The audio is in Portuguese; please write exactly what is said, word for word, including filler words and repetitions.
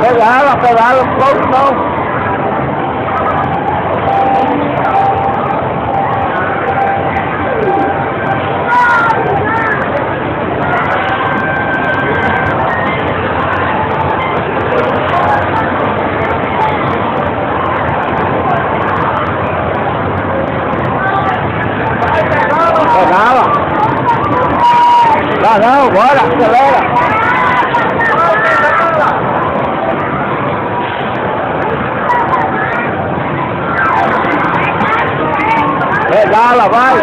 Pedala, pedala, um pouco não. Pedala. Não, não, bora, acelera. Pedala, vai!